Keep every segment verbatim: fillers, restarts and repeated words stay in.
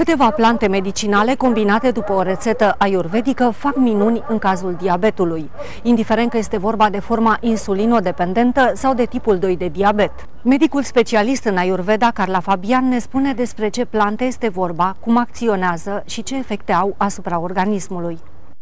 Câteva plante medicinale combinate după o rețetă ayurvedică fac minuni în cazul diabetului, indiferent că este vorba de forma insulinodependentă sau de tipul doi de diabet. Medicul specialist în Ayurveda, Carla Fabian, ne spune despre ce plante este vorba, cum acționează și ce efecte au asupra organismului.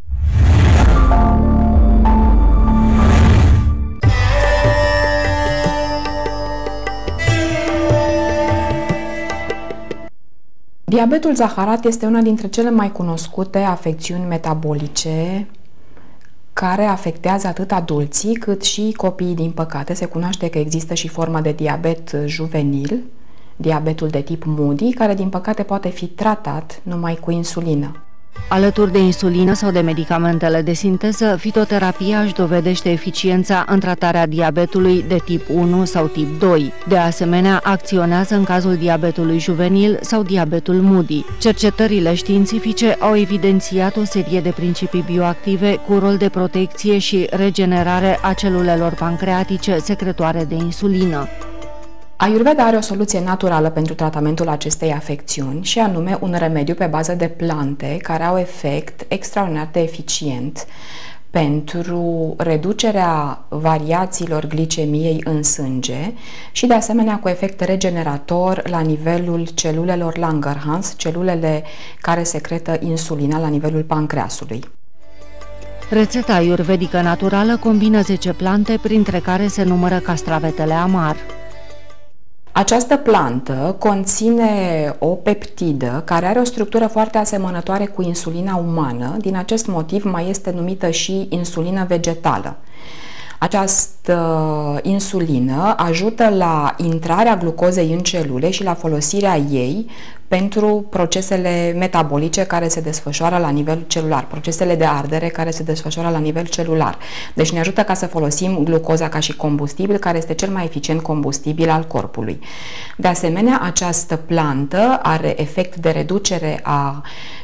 Diabetul zaharat este una dintre cele mai cunoscute afecțiuni metabolice care afectează atât adulții cât și copiii, din păcate. Se cunoaște că există și forma de diabet juvenil, diabetul de tip Moody, care din păcate poate fi tratat numai cu insulină. Alături de insulină sau de medicamentele de sinteză, fitoterapia își dovedește eficiența în tratarea diabetului de tip unu sau tip doi. De asemenea, acționează în cazul diabetului juvenil sau diabetul Moody. Cercetările științifice au evidențiat o serie de principii bioactive cu rol de protecție și regenerare a celulelor pancreatice secretoare de insulină. Ayurveda are o soluție naturală pentru tratamentul acestei afecțiuni și anume un remediu pe bază de plante care au efect extraordinar de eficient pentru reducerea variațiilor glicemiei în sânge și de asemenea cu efect regenerator la nivelul celulelor Langerhans, celulele care secretă insulina la nivelul pancreasului. Rețeta ayurvedică naturală combină zece plante, printre care se numără castravetele amar. Această plantă conține o peptidă care are o structură foarte asemănătoare cu insulina umană, din acest motiv mai este numită și insulină vegetală. Această insulină ajută la intrarea glucozei în celule și la folosirea ei pentru procesele metabolice care se desfășoară la nivel celular, procesele de ardere care se desfășoară la nivel celular. Deci ne ajută ca să folosim glucoza ca și combustibil, care este cel mai eficient combustibil al corpului. De asemenea, această plantă are efect de reducere a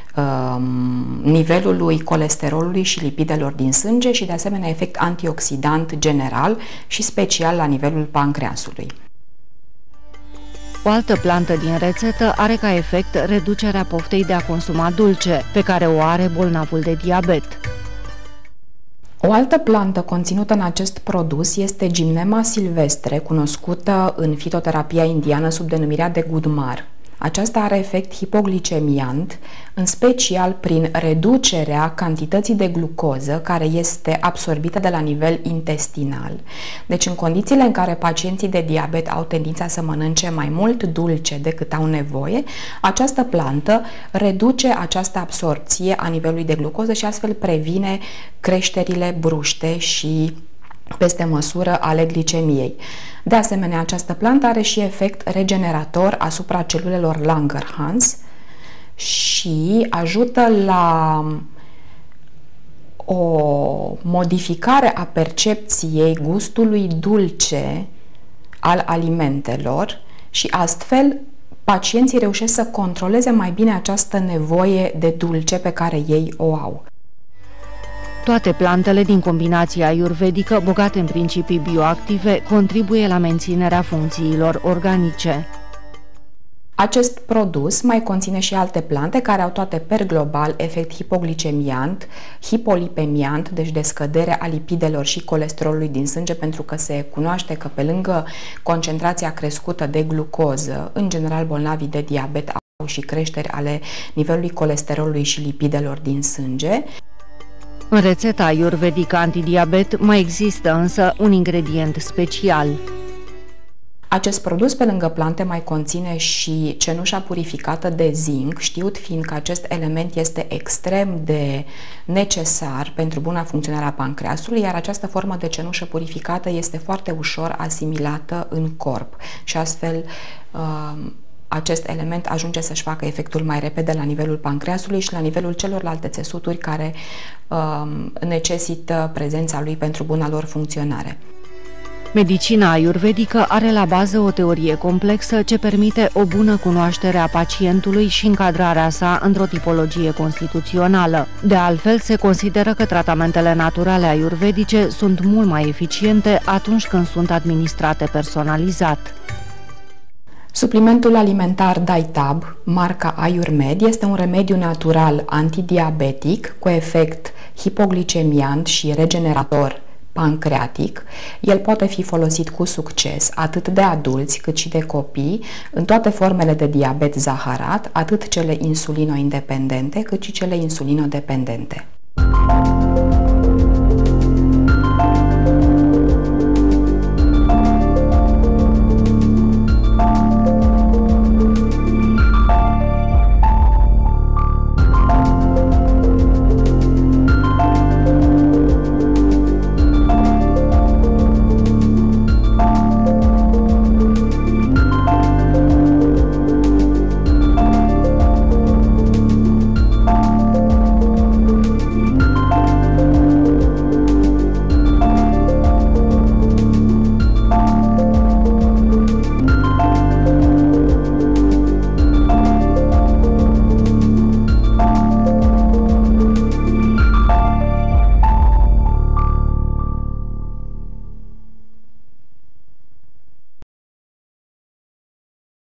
nivelului colesterolului și lipidelor din sânge și de asemenea efect antioxidant general și special la nivelul pancreasului. O altă plantă din rețetă are ca efect reducerea poftei de a consuma dulce, pe care o are bolnavul de diabet. O altă plantă conținută în acest produs este Gymnema silvestre, cunoscută în fitoterapia indiană sub denumirea de gudmar. Aceasta are efect hipoglicemiant, în special prin reducerea cantității de glucoză care este absorbită de la nivel intestinal. Deci în condițiile în care pacienții de diabet au tendința să mănânce mai mult dulce decât au nevoie, această plantă reduce această absorpție a nivelului de glucoză și astfel previne creșterile bruște și peste măsură ale glicemiei. De asemenea, această plantă are și efect regenerator asupra celulelor Langerhans și ajută la o modificare a percepției gustului dulce al alimentelor și astfel pacienții reușesc să controleze mai bine această nevoie de dulce pe care ei o au. Toate plantele din combinația ayurvedică, bogate în principii bioactive, contribuie la menținerea funcțiilor organice. Acest produs mai conține și alte plante care au toate per global efect hipoglicemiant, hipolipemiant, deci de scădere a lipidelor și colesterolului din sânge, pentru că se cunoaște că pe lângă concentrația crescută de glucoză, în general bolnavii de diabet au și creșteri ale nivelului colesterolului și lipidelor din sânge. În rețeta ayurvedică antidiabet mai există însă un ingredient special. Acest produs, pe lângă plante, mai conține și cenușa purificată de zinc, știut fiind că acest element este extrem de necesar pentru buna funcționare a pancreasului, iar această formă de cenușă purificată este foarte ușor asimilată în corp și astfel acest element ajunge să-și facă efectul mai repede la nivelul pancreasului și la nivelul celorlalte țesuturi care uh, necesită prezența lui pentru buna lor funcționare. Medicina ayurvedică are la bază o teorie complexă ce permite o bună cunoaștere a pacientului și încadrarea sa într-o tipologie constituțională. De altfel, se consideră că tratamentele naturale ayurvedice sunt mult mai eficiente atunci când sunt administrate personalizat. Suplimentul alimentar Daitab, marca Ayurmed, este un remediu natural antidiabetic cu efect hipoglicemiant și regenerator pancreatic. El poate fi folosit cu succes atât de adulți cât și de copii în toate formele de diabet zaharat, atât cele insulino-independente cât și cele insulinodependente.